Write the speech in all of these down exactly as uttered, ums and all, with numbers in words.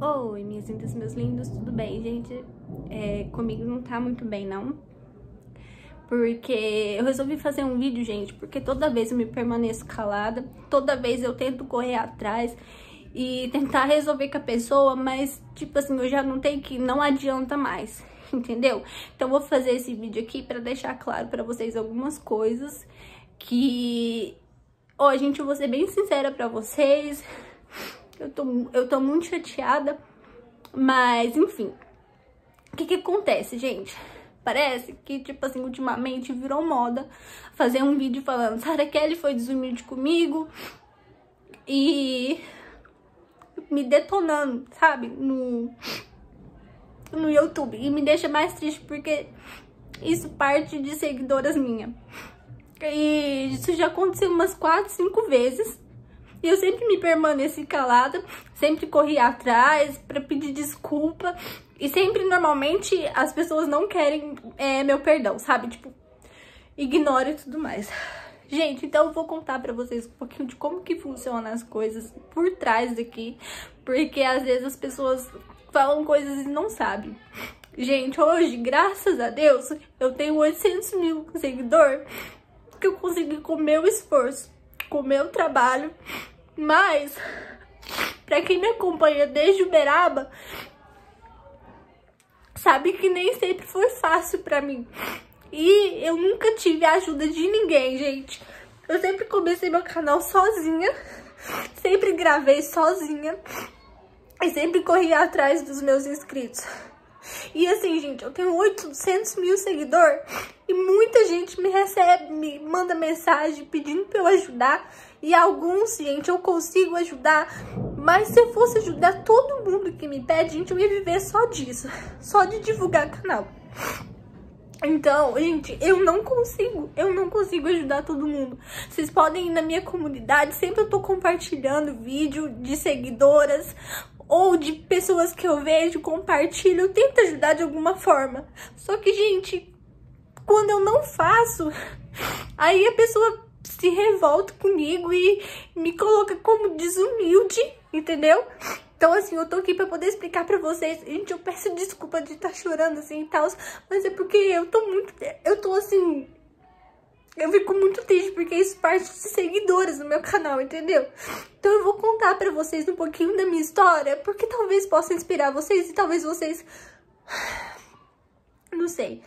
Oi, minhas lindas, meus lindos, tudo bem, gente? É, comigo não tá muito bem, não. Porque eu resolvi fazer um vídeo, gente, porque toda vez eu me permaneço calada, toda vez eu tento correr atrás e tentar resolver com a pessoa, mas, tipo assim, eu já notei que não adianta mais, entendeu? Então eu vou fazer esse vídeo aqui pra deixar claro pra vocês algumas coisas que... Ó, gente, eu vou ser bem sincera pra vocês... Eu tô, eu tô muito chateada, mas enfim. O que que acontece, gente? Parece que, tipo assim, ultimamente virou moda fazer um vídeo falando Sarah Kelly foi desumilde comigo e me detonando, sabe? No, no YouTube. E me deixa mais triste porque isso parte de seguidoras minhas. E isso já aconteceu umas quatro, cinco vezes. E eu sempre me permaneci calada, sempre corri atrás pra pedir desculpa. E sempre, normalmente, as pessoas não querem é, meu perdão, sabe? Tipo, ignora e tudo mais. Gente, então eu vou contar pra vocês um pouquinho de como que funcionam as coisas por trás daqui. Porque às vezes as pessoas falam coisas e não sabem. Gente, hoje, graças a Deus, eu tenho oitocentos mil seguidores. Que eu consegui com o meu esforço, com o meu trabalho. Mas, pra quem me acompanha desde Uberaba, sabe que nem sempre foi fácil pra mim. E eu nunca tive a ajuda de ninguém, gente. Eu sempre comecei meu canal sozinha, sempre gravei sozinha e sempre corri atrás dos meus inscritos. E assim, gente, eu tenho oitocentos mil seguidores e muita gente me recebe, me manda mensagem pedindo pra eu ajudar. E alguns, gente, eu consigo ajudar, mas se eu fosse ajudar todo mundo que me pede, gente, eu ia viver só disso, só de divulgar canal. Então, gente, eu não consigo, eu não consigo ajudar todo mundo. Vocês podem ir na minha comunidade, sempre eu tô compartilhando vídeo de seguidoras ou de pessoas que eu vejo, compartilho, eu tento ajudar de alguma forma. Só que, gente, quando eu não faço, aí a pessoa se revolta comigo e me coloca como desumilde, entendeu? Então, assim, eu tô aqui pra poder explicar pra vocês. Gente, eu peço desculpa de estar chorando assim e tal, mas é porque eu tô muito... Eu tô, assim... Eu fico muito triste porque isso parte de seguidores no meu canal, entendeu? Então eu vou contar pra vocês um pouquinho da minha história, porque talvez possa inspirar vocês e talvez vocês... Não sei.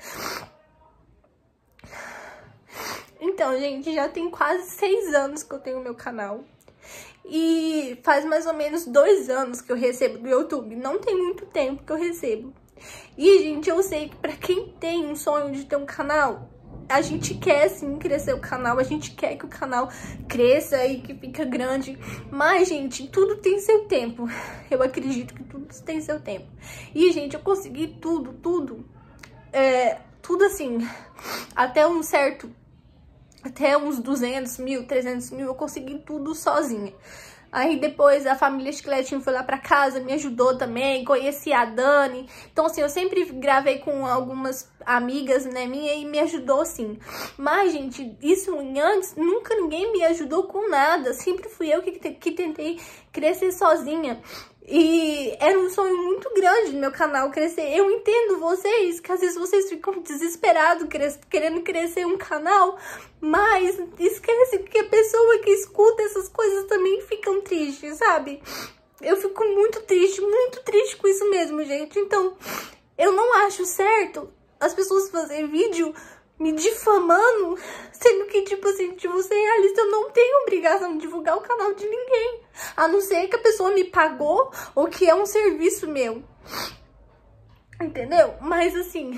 Então, gente, já tem quase seis anos que eu tenho meu canal. E faz mais ou menos dois anos que eu recebo do YouTube. Não tem muito tempo que eu recebo. E, gente, eu sei que pra quem tem um sonho de ter um canal, a gente quer, sim, crescer o canal. A gente quer que o canal cresça e que fique grande. Mas, gente, tudo tem seu tempo. Eu acredito que tudo tem seu tempo. E, gente, eu consegui tudo, tudo. É, tudo assim, até um certo... Até uns duzentos mil, trezentos mil, eu consegui tudo sozinha. Aí depois a família Chicletinho foi lá pra casa, me ajudou também, conheci a Dani. Então assim, eu sempre gravei com algumas amigas, né, minha e me ajudou assim. Mas, gente, isso antes, nunca ninguém me ajudou com nada. Sempre fui eu que, que tentei crescer sozinha. E era um sonho muito grande no meu canal crescer. Eu entendo vocês, que às vezes vocês ficam desesperados querendo crescer um canal, mas esquece que a pessoa que escuta essas coisas também ficam tristes, sabe? Eu fico muito triste, muito triste com isso mesmo, gente. Então, eu não acho certo as pessoas fazerem vídeo me difamando, sendo que, tipo assim, de você realista, eu não tenho obrigação de divulgar o canal de ninguém, a não ser que a pessoa me pagou ou que é um serviço meu, entendeu? Mas, assim,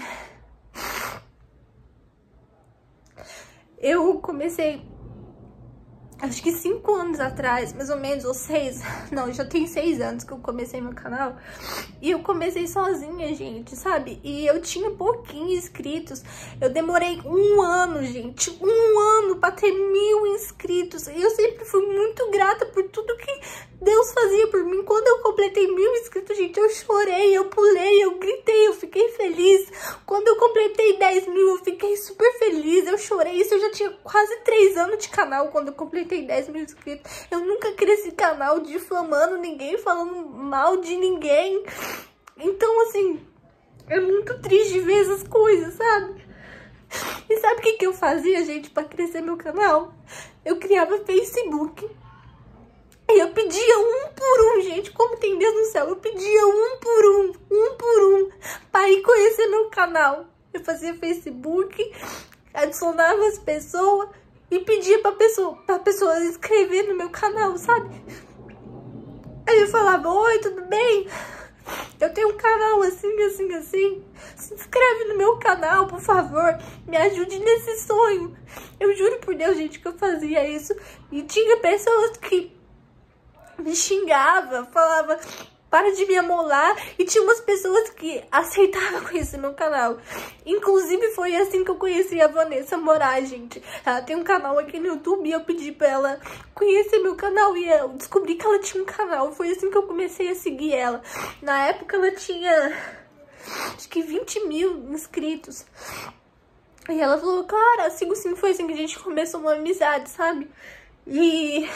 eu comecei, acho que cinco anos atrás, mais ou menos, ou seis, não, já tem seis anos que eu comecei meu canal, e eu comecei sozinha, gente, sabe? E eu tinha pouquinhos inscritos, eu demorei um ano, gente, um ano pra ter mil inscritos, e eu sempre fui muito grata por tudo que Deus fazia por mim. Quando eu completei mil inscritos, gente, eu chorei, eu pulei, eu gritei, eu fiquei feliz. Quando eu completei dez mil, eu fiquei super feliz, eu chorei, isso eu já tinha quase três anos de canal quando eu completei também tem dez mil inscritos. Eu nunca cresci canal difamando ninguém, falando mal de ninguém. Então, assim, é muito triste ver essas coisas, sabe? E sabe o que, que eu fazia, gente, pra crescer meu canal? Eu criava Facebook. E eu pedia um por um, gente, como tem Deus no céu. Eu pedia um por um, um por um, pra ir conhecer meu canal. Eu fazia Facebook, adicionava as pessoas e pedia pra pessoa, pra pessoa se inscrever no meu canal, sabe? Aí eu falava, oi, tudo bem? Eu tenho um canal assim, assim, assim. Se inscreve no meu canal, por favor. Me ajude nesse sonho. Eu juro por Deus, gente, que eu fazia isso. E tinha pessoas que me xingavam, falava, para de me amolar. E tinha umas pessoas que aceitavam conhecer meu canal. Inclusive foi assim que eu conheci a Vanessa Moraes, gente. Ela tem um canal aqui no YouTube e eu pedi pra ela conhecer meu canal. E eu descobri que ela tinha um canal. Foi assim que eu comecei a seguir ela. Na época ela tinha, acho que vinte mil inscritos. E ela falou, cara, sigo sim. Foi assim que a gente começou uma amizade, sabe? E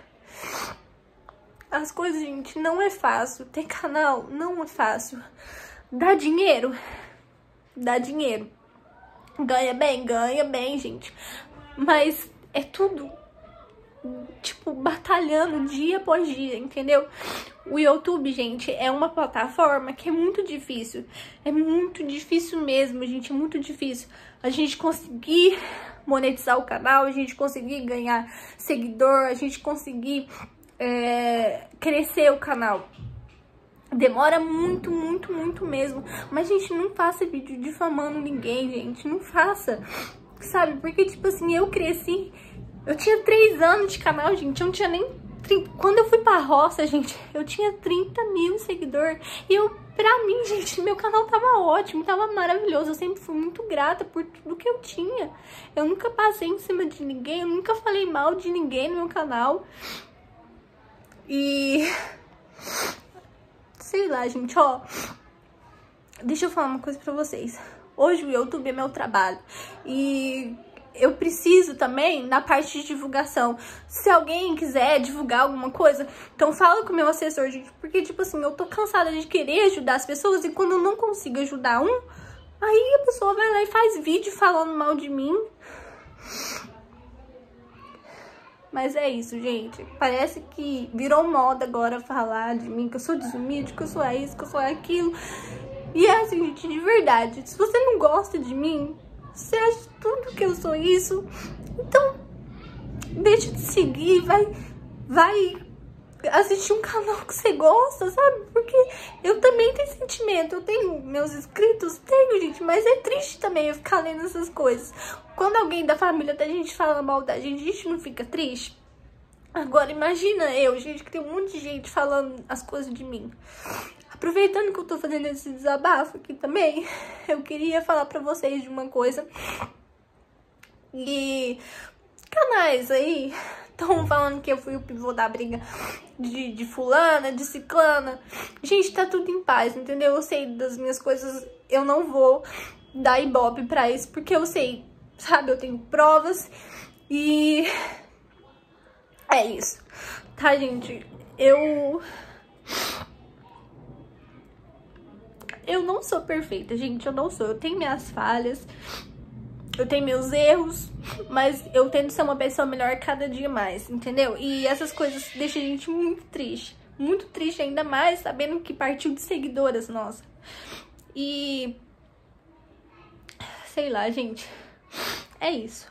as coisas, gente, não é fácil. Ter canal não é fácil. Dá dinheiro? Dá dinheiro. Ganha bem? Ganha bem, gente. Mas é tudo, tipo, batalhando dia após dia, entendeu? O YouTube, gente, é uma plataforma que é muito difícil. É muito difícil mesmo, gente. É muito difícil a gente conseguir monetizar o canal, a gente conseguir ganhar seguidor, a gente conseguir É, crescer o canal. Demora muito, muito, muito mesmo. Mas, gente, não faça vídeo difamando ninguém, gente. Não faça, sabe? Porque, tipo assim, eu cresci... Eu tinha três anos de canal, gente. Eu não tinha nem... Quando eu fui pra roça, gente, eu tinha trinta mil seguidores. E eu, pra mim, gente, meu canal tava ótimo, tava maravilhoso. Eu sempre fui muito grata por tudo que eu tinha. Eu nunca passei em cima de ninguém. Eu nunca falei mal de ninguém no meu canal. E... sei lá, gente, ó. Deixa eu falar uma coisa pra vocês. Hoje o YouTube é meu trabalho. E eu preciso também na parte de divulgação. Se alguém quiser divulgar alguma coisa, então fala com o meu assessor, gente. Porque, tipo assim, eu tô cansada de querer ajudar as pessoas. E quando eu não consigo ajudar um, aí a pessoa vai lá e faz vídeo falando mal de mim. Mas é isso, gente. Parece que virou moda agora falar de mim, que eu sou desumilde, que eu sou isso, que eu sou aquilo. E é assim, gente, de verdade. Se você não gosta de mim, você acha tudo que eu sou isso, então deixa de seguir, vai, vai assistir um canal que você gosta, sabe? Porque eu também tenho sentimento, eu tenho meus inscritos, tenho, gente, mas é triste também eu ficar lendo essas coisas. Quando alguém da família da gente fala mal da gente, a gente não fica triste? Agora imagina eu, gente, que tem um monte de gente falando as coisas de mim. Aproveitando que eu tô fazendo esse desabafo aqui também, eu queria falar pra vocês de uma coisa. E canais aí estão falando que eu fui o pivô da briga de, de fulana, de ciclana. Gente, tá tudo em paz, entendeu? Eu sei das minhas coisas, eu não vou dar ibope pra isso, porque eu sei, sabe? Eu tenho provas e é isso, tá, gente? Eu... Eu não sou perfeita, gente, eu não sou. Eu tenho minhas falhas, eu tenho meus erros, mas eu tento ser uma pessoa melhor cada dia mais, entendeu? E essas coisas deixam a gente muito triste. Muito triste, ainda mais sabendo que partiu de seguidoras, nossa. E... sei lá, gente. É isso.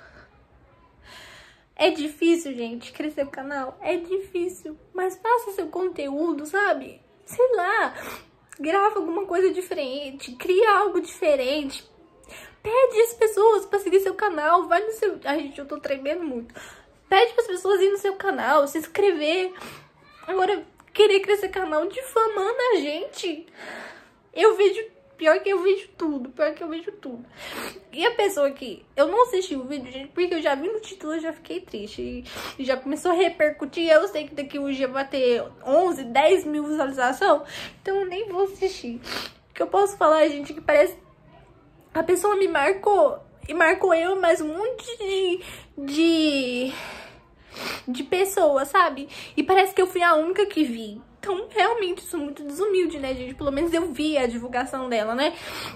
É difícil, gente, crescer o canal. É difícil. Mas faça seu conteúdo, sabe? Sei lá. Grava alguma coisa diferente. Cria algo diferente. Pede as pessoas pra seguir seu canal. Vai no seu... Ai, gente, eu tô tremendo muito. Pede pras pessoas irem no seu canal, se inscrever. Agora, querer crescer canal difamando a gente. Eu vejo... Pior que eu vejo tudo. Pior que eu vejo tudo. E a pessoa que... Eu não assisti o vídeo, gente, porque eu já vi no título e já fiquei triste. E, e já começou a repercutir. Eu sei que daqui um dia vai ter onze, dez mil visualizações. Então eu nem vou assistir. O que eu posso falar, gente, que parece... A pessoa me marcou. E marcou eu, mas um monte de... de... de pessoas, sabe? E parece que eu fui a única que vi. Então, realmente, sou muito desumilde, né, gente? Pelo menos eu vi a divulgação dela, né?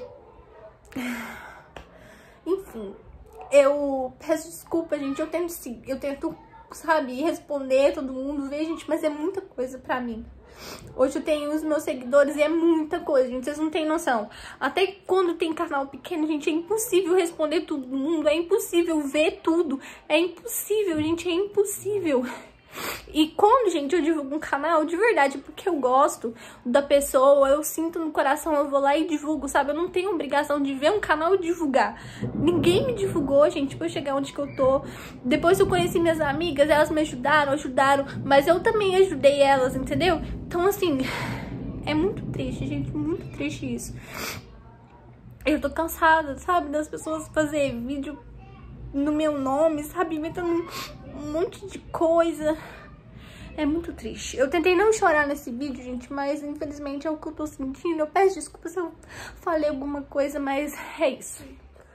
Enfim, eu peço desculpa, gente. Eu tento, sim, eu tento, sabe, responder todo mundo, ver, gente, mas é muita coisa pra mim. Hoje eu tenho os meus seguidores e é muita coisa, gente, vocês não têm noção. Até quando tem canal pequeno, gente, é impossível responder todo mundo, é impossível ver tudo, é impossível, gente, é impossível. E quando, gente, eu divulgo um canal, de verdade, porque eu gosto da pessoa, eu sinto no coração, eu vou lá e divulgo, sabe? Eu não tenho obrigação de ver um canal e divulgar. Ninguém me divulgou, gente, pra eu chegar onde que eu tô. Depois eu conheci minhas amigas, elas me ajudaram, ajudaram, mas eu também ajudei elas, entendeu? Então, assim, é muito triste, gente, muito triste isso. Eu tô cansada, sabe, das pessoas fazerem vídeo no meu nome, sabe, inventando um monte de coisa. É muito triste. Eu tentei não chorar nesse vídeo, gente, mas infelizmente é o que eu tô sentindo. Eu peço desculpa se eu falei alguma coisa, mas é isso.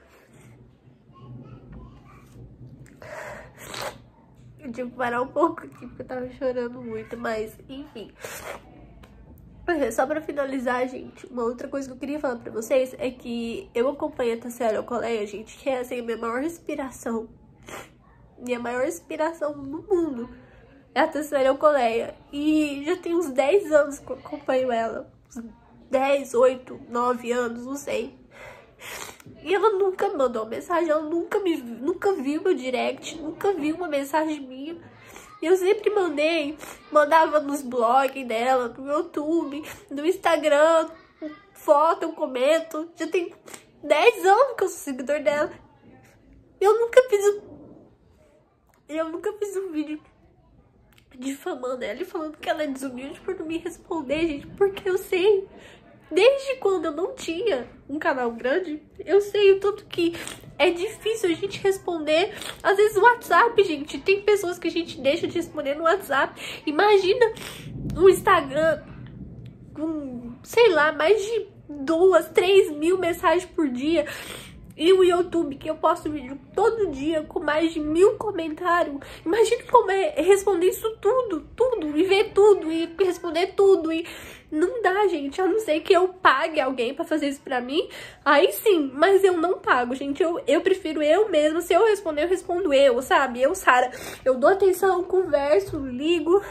Eu tive que parar um pouco aqui porque eu tava chorando muito, mas enfim. Só pra finalizar, gente, uma outra coisa que eu queria falar pra vocês é que eu acompanho a Tassiana Coleia, gente, que é assim a minha maior inspiração. Minha maior inspiração no mundo é a Tassiana Coleia. E já tem uns dez anos que eu acompanho ela. Uns dez, oito, nove anos, não sei. E ela nunca me mandou mensagem, ela nunca me nunca viu meu direct, nunca viu uma mensagem minha. Eu sempre mandei, mandava nos blogs dela, no YouTube, no Instagram, foto, eu comento. Já tem dez anos que eu sou seguidor dela. Eu nunca fiz um... Eu nunca fiz um vídeo difamando ela e falando que ela é desumilde por não me responder, gente. Porque eu sei, desde quando eu não tinha um canal grande, eu sei o tanto que é difícil a gente responder. Às vezes o WhatsApp, gente, tem pessoas que a gente deixa de responder no WhatsApp. Imagina o Instagram com, sei lá, mais de duas, três mil mensagens por dia. E o YouTube, que eu posto vídeo todo dia com mais de mil comentários. Imagina como é responder isso tudo, tudo, e ver tudo, e responder tudo. E não dá, gente, a não ser que eu pague alguém pra fazer isso pra mim. Aí sim, mas eu não pago, gente. Eu, eu prefiro eu mesma. Se eu responder, eu respondo eu, sabe? Eu, Sara, eu dou atenção, converso, ligo.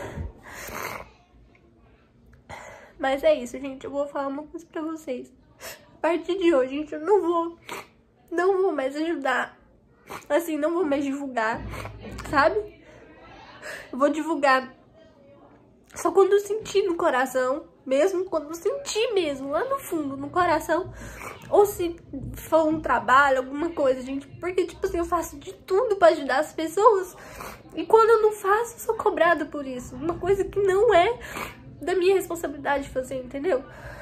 Mas é isso, gente. Eu vou falar uma coisa pra vocês. A partir de hoje, gente, eu não vou... Não vou mais ajudar, assim, não vou mais divulgar, sabe? Eu vou divulgar só quando eu sentir no coração, mesmo quando eu sentir mesmo, lá no fundo, no coração. Ou se for um trabalho, alguma coisa, gente. Porque, tipo assim, eu faço de tudo pra ajudar as pessoas. E quando eu não faço, eu sou cobrada por isso. Uma coisa que não é da minha responsabilidade fazer, entendeu?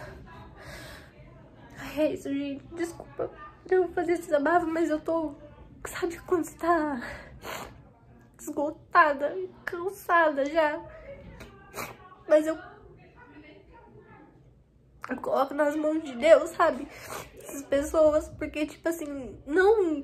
É isso, gente. Desculpa. Eu vou fazer esse desabafo, mas eu tô... Sabe quando você tá esgotada, cansada já? Mas eu... Eu coloco nas mãos de Deus, sabe? Essas pessoas, porque, tipo assim, não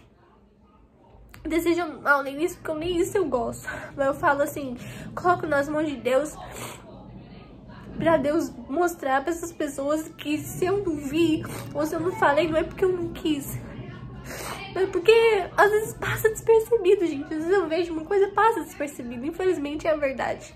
desejam mal nem isso, porque eu nem isso eu gosto. Mas eu falo assim, coloco nas mãos de Deus, pra Deus mostrar pra essas pessoas que se eu não vi, ou se eu não falei, não é porque eu não quis. É porque às vezes passa despercebido, gente. Às vezes eu vejo uma coisa, passa despercebido. Infelizmente é a verdade.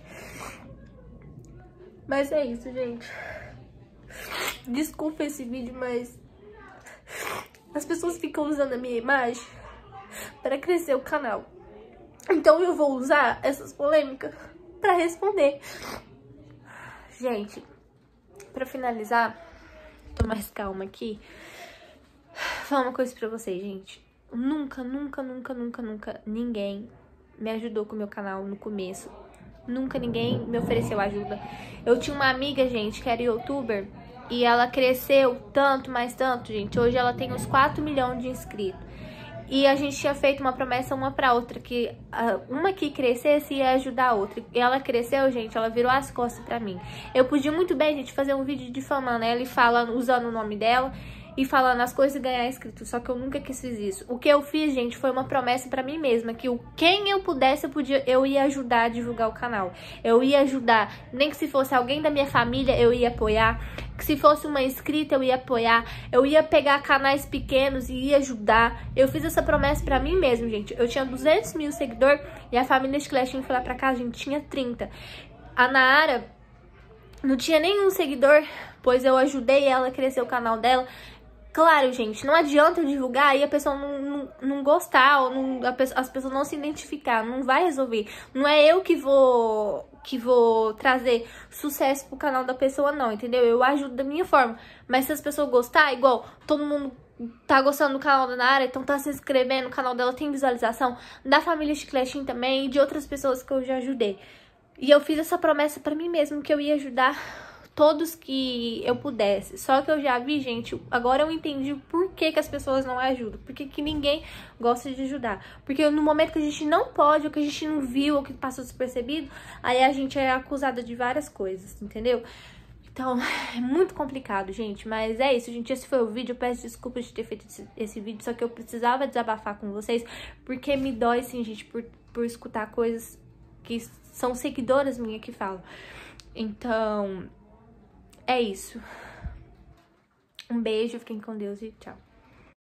Mas é isso, gente. Desculpa esse vídeo, mas as pessoas ficam usando a minha imagem para crescer o canal. Então eu vou usar essas polêmicas para responder. Gente, pra finalizar, tô mais calma aqui. Vou falar uma coisa pra vocês, gente. Nunca, nunca, nunca, nunca, nunca ninguém me ajudou com o meu canal no começo. Nunca ninguém me ofereceu ajuda. Eu tinha uma amiga, gente, que era youtuber e ela cresceu tanto, mais tanto, gente. Hoje ela tem uns quatro milhões de inscritos. E a gente tinha feito uma promessa uma pra outra, que uh, uma que crescesse ia ajudar a outra. E ela cresceu, gente, ela virou as costas pra mim. Eu podia muito bem, gente, fazer um vídeo difamando ela e falando, usando o nome dela. e falando as coisas e ganhar inscrito. Só que eu nunca quis fazer isso. O que eu fiz, gente, foi uma promessa pra mim mesma, que o quem eu pudesse, eu, podia, eu ia ajudar a divulgar o canal. Eu ia ajudar, nem que se fosse alguém da minha família, eu ia apoiar. Que se fosse uma inscrita, eu ia apoiar. Eu ia pegar canais pequenos e ia ajudar. Eu fiz essa promessa pra mim mesma, gente. Eu tinha duzentos mil seguidores e a família Esclechim foi lá pra casa, a gente tinha trinta. A Nara não tinha nenhum seguidor, pois eu ajudei ela a crescer o canal dela. Claro, gente, não adianta eu divulgar e a pessoa não, não, não gostar, ou não, a pessoa, as pessoas não se identificar, não vai resolver. Não é eu que vou, que vou trazer sucesso pro canal da pessoa, não, entendeu? Eu ajudo da minha forma, mas se as pessoas gostarem, igual todo mundo tá gostando do canal da Nara, então tá se inscrevendo, o canal dela tem visualização, da família Chicletinho também e de outras pessoas que eu já ajudei. E eu fiz essa promessa pra mim mesma, que eu ia ajudar todos que eu pudesse. Só que eu já vi, gente, agora eu entendi por que que as pessoas não ajudam. Por que que ninguém gosta de ajudar. Porque no momento que a gente não pode, ou que a gente não viu, ou que passou despercebido, aí a gente é acusada de várias coisas, entendeu? Então, é muito complicado, gente. Mas é isso, gente. Esse foi o vídeo. Eu peço desculpas de ter feito esse, esse vídeo, só que eu precisava desabafar com vocês, porque me dói, assim, gente, por, por escutar coisas que são seguidoras minhas que falam. Então, é isso. Um beijo, fiquem com Deus e tchau.